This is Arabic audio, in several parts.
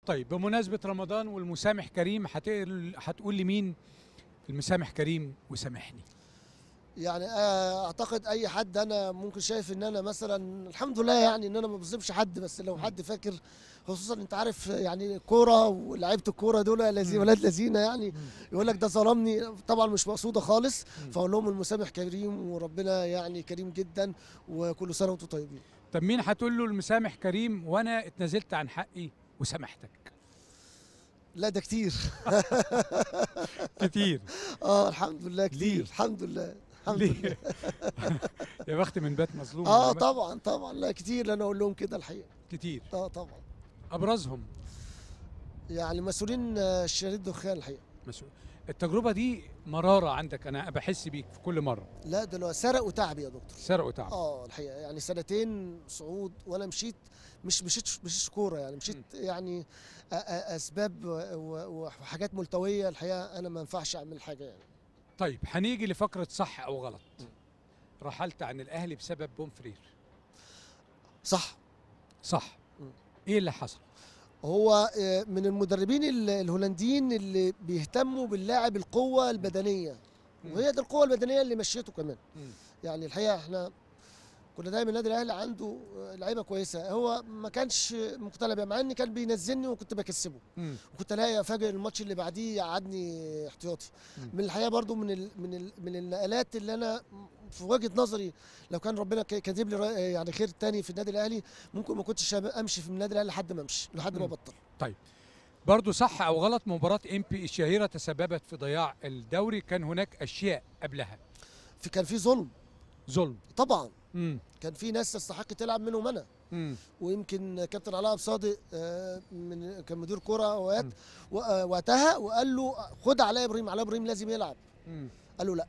طيب بمناسبة رمضان والمسامح كريم، هتقول لي مين المسامح كريم وسامحني؟ يعني اعتقد اي حد، انا ممكن شايف ان انا مثلا الحمد لله يعني ان انا ما بظلمش حد، بس لو حد فاكر، خصوصا انت عارف يعني كوره ولاعيبه الكوره دول ولاد لذينه يعني، يقول لك ده ظلمني، طبعا مش مقصوده خالص. فاقول لهم المسامح كريم وربنا يعني كريم جدا، وكل سنه وانتم طيبين. طب مين هتقول له المسامح كريم وانا اتنازلت عن حقي وسامحتك؟ لا ده كتير. كتير. الحمد لله كتير. ليه؟ الحمد لله. الحمد لله. ليه؟ يا بخت من بات مظلوم والله. طبعا طبعا، لا كتير، انا اقول لهم كده الحقيقه. كتير. طبعا. ابرزهم يعني مسؤولين شركات دخان الحقيقه. مسؤول. التجربة دي مرارة عندك، انا بحس بيك في كل مرة. لا ده سرقوا تعب يا دكتور. سرقوا تعب. الحقيقه يعني سنتين صعود، وانا مشيت، مش كوره يعني، مشيت يعني اسباب وحاجات ملتويه، الحقيقه انا ما ينفعش اعمل حاجه يعني. طيب هنيجي لفقرة صح او غلط. رحلت عن الاهلي بسبب بومفرير. صح. صح. ايه اللي حصل؟ هو من المدربين الهولنديين اللي بيهتموا باللاعب القوه البدنيه، وهي دي القوه البدنيه اللي مشيته كمان. يعني الحقيقه احنا كنا دايما النادي الاهلي عنده لعيبه كويسه، هو ما كانش مقتنع بيها، مع ان كان بينزلني وكنت بكسبه، وكنت الاقي افاجئ الماتش اللي بعديه يقعدني احتياطي. من الحقيقه برضو من النقلات اللي انا في وجهه نظري، لو كان ربنا كاتب لي يعني خير تاني في النادي الاهلي، ممكن ما كنتش امشي في النادي الاهلي لحد ما امشي، لحد ما ابطل. طيب برضو صح او غلط، مباراه امبي الشهيره تسببت في ضياع الدوري، كان هناك اشياء قبلها؟ كان في ظلم طبعا. كان في ناس تستحق تلعب منهم انا. ويمكن كابتن علاء صادق كان مدير كوره وقتها، وقال له خد علاء ابراهيم لازم يلعب. قال له لا.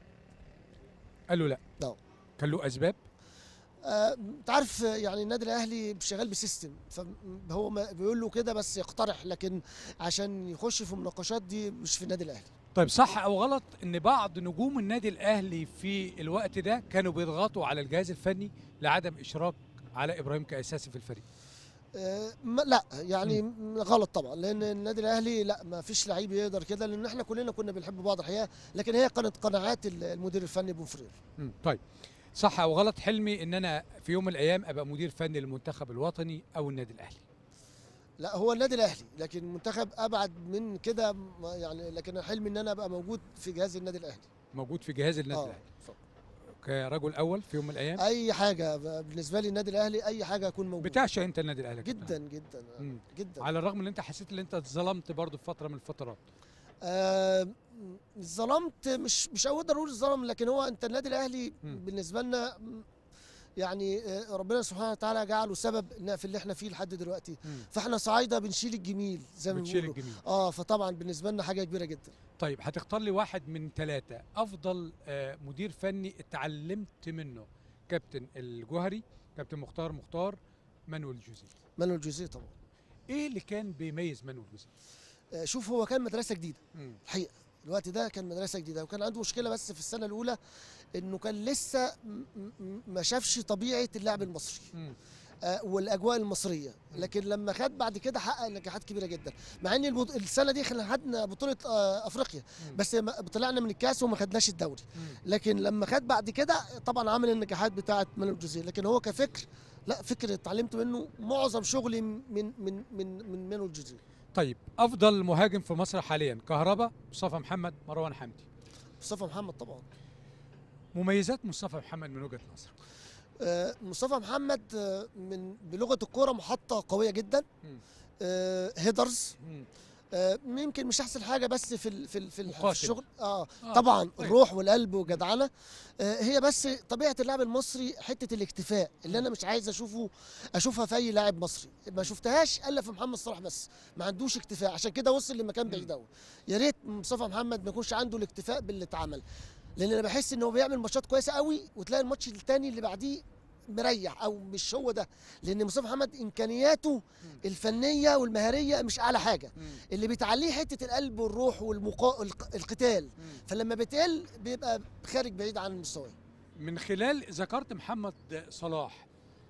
كان له اسباب. انت عارف يعني النادي الاهلي شغال بسيستم، فهو بيقول له كده بس يقترح، لكن عشان يخش في المناقشات دي مش في النادي الاهلي. طيب صح او غلط ان بعض نجوم النادي الاهلي في الوقت ده كانوا بيضغطوا على الجهاز الفني لعدم اشراك علاء ابراهيم كاساسي في الفريق؟ لا يعني غلط طبعا، لان النادي الاهلي لا، ما فيش لعيب يقدر كده، لان احنا كلنا كنا بنحب بعض الحقيقه، لكن هي كانت قناعات المدير الفني بومفرير. طيب صح او غلط حلمي ان انا في يوم من الايام ابقى مدير فني للمنتخب الوطني او النادي الاهلي؟ لا هو النادي الاهلي، لكن المنتخب ابعد من كده يعني، لكن حلمي ان انا ابقى موجود في جهاز النادي الاهلي. موجود في جهاز النادي الاهلي كرجل اول في يوم من الايام؟ اي حاجه بالنسبه لي النادي الاهلي، اي حاجه اكون موجود. بتعشق انت النادي الاهلي جدا جدا جدا، على الرغم ان انت حسيت ان انت اتظلمت برضه في فتره من الفترات؟ ظلمت، مش اقدر اقول ظلم، لكن هو انت النادي الاهلي بالنسبه لنا يعني ربنا سبحانه وتعالى جعله سبب في اللي احنا فيه لحد دلوقتي. فاحنا صعايده بنشيل الجميل زي ما بيقولوا. فطبعا بالنسبه لنا حاجه كبيره جدا. طيب هتختار لي واحد من ثلاثه افضل مدير فني اتعلمت منه؟ كابتن الجوهري، كابتن مختار، مانويل جوزيه طبعا. ايه اللي كان بيميز مانويل جوزيه؟ شوف هو كان مدرسه جديده الحقيقه، الوقت ده كان مدرسه جديده، وكان عنده مشكله بس في السنه الاولى انه كان لسه ما شافش طبيعه اللاعب المصري والاجواء المصريه، لكن لما خد بعد كده حقق نجاحات كبيره جدا، مع ان السنه دي خدنا بطوله افريقيا، بس طلعنا من الكاس وما خدناش الدوري، لكن لما خد بعد كده طبعا عمل النجاحات بتاعه مانويل جوزيه، لكن هو كفكر لا، فكر اتعلمت منه معظم شغلي من مانويل جوزيه. طيب افضل مهاجم في مصر حاليا؟ كهربا، مصطفى محمد، مروان حمدي؟ مصطفى محمد طبعا. مميزات مصطفى محمد من وجهة نظرك؟ مصطفى محمد بلغه الكوره محطه قويه جدا، هيدرز، يمكن مش احسن حاجه بس في الشغل. طبعا الروح والقلب وجدعنه، هي بس طبيعه اللاعب المصري حته الاكتفاء اللي انا مش عايز اشوفها في اي لاعب مصري، ما شفتهاش الا في محمد صلاح، بس ما عندوش اكتفاء، عشان كده وصل لمكان بعيد قوي. يا ريت مصطفى محمد ما يكونش عنده الاكتفاء باللي اتعمل، لان انا بحس ان هو بيعمل ماتشات كويسه قوي، وتلاقي الماتش الثاني اللي بعديه مريح، او مش هو ده، لان مصطفى محمد امكانياته الفنيه والمهاريه مش اعلى حاجه، اللي بيتعليه حته القلب والروح والقتال، فلما بيتقل بيبقى خارج بعيد عن المستوى. من خلال ذكرت محمد صلاح،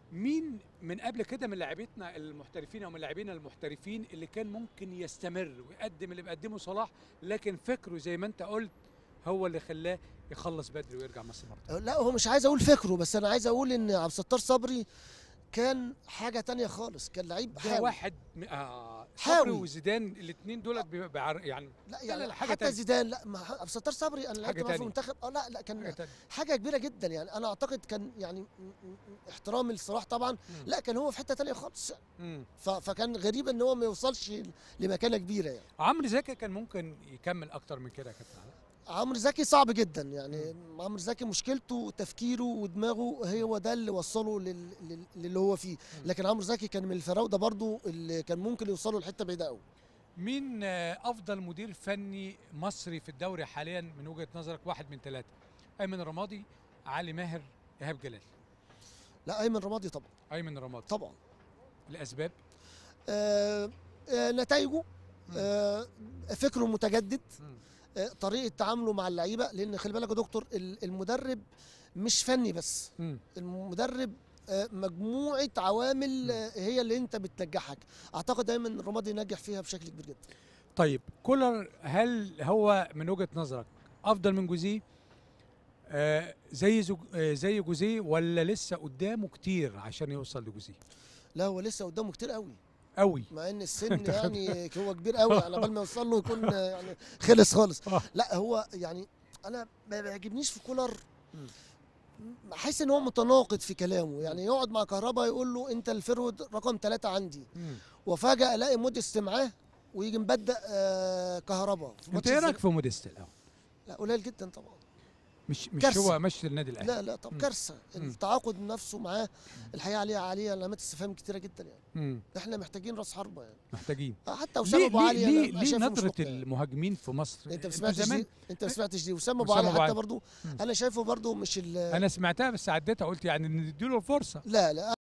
مين من قبل كده من لاعبتنا المحترفين او من لاعبينا المحترفين اللي كان ممكن يستمر ويقدم اللي بيقدمه صلاح، لكن فكره زي ما انت قلت هو اللي خلاه يخلص بدري ويرجع مصر مرة؟ لا هو مش عايز اقول فكره، بس انا عايز اقول ان عبد الستار صبري كان حاجه تانية خالص، كان لعيب ده واحد صبري وزيدان الاثنين دول يعني لا يعني حاجة حتى تانية. زيدان لا، عبد الستار صبري انا لعبت في المنتخب لا كان حاجه كبيره جدا يعني. انا اعتقد كان يعني احترامي لصلاح طبعا لا كان هو في حته تانية خالص يعني. فكان غريب ان هو ما يوصلش لمكانه كبيره يعني. عمرو زكي كان ممكن يكمل اكتر من كده يا كابتن علاء. عمرو زكي صعب جدا يعني. عمرو زكي مشكلته تفكيره ودماغه هو ده اللي وصله للي هو فيه. لكن عمرو زكي كان من الفراوده برضو اللي كان ممكن يوصلوا لحته بعيده قوي. مين افضل مدير فني مصري في الدوري حاليا من وجهه نظرك؟ واحد من ثلاثه: ايمن رمادي، علي ماهر، ايهاب جلال. لا ايمن رمادي طبعا. ايمن رمادي طبعا. الاسباب؟ نتائجه، فكره متجدد، طريقه تعامله مع اللعيبه. لان خلي بالك يا دكتور المدرب مش فني بس، المدرب مجموعه عوامل هي اللي انت بتنجحك. اعتقد دايما الرمادي نجح فيها بشكل كبير جدا. طيب كولر هل هو من وجهه نظرك افضل من جوزيه؟ زي جوزيه ولا لسه قدامه كتير عشان يوصل لجوزيه؟ لا هو لسه قدامه كتير قوي قوي، مع ان السن يعني هو كبير قوي على بال ما يوصل له يكون يعني خلص خالص. لا هو يعني انا ما بيعجبنيش في كولر، حاسس ان هو متناقض في كلامه. يعني يقعد مع كهربا يقول له انت الفرود رقم 3 عندي، وفجاه الاقي موديست معاه ويجي مبدأ كهربا. انت ايه رايك في موديست الاول؟ لا قليل جدا طبعا. مش كارثة. هو مشي النادي الاهلي. لا طب كارثه. التعاقد نفسه معاه الحقيقه عليه علامات استفهام كتيره جدا يعني. احنا محتاجين راس حربه يعني. محتاجين حتى وسام ابو علي. ليه نظره المهجمين في مصر؟ انت ما سمعتش دي وسام ابو علي حتى برضو انا شايفه برضو مش انا سمعتها بس عديتها قلت يعني نديله الفرصه. لا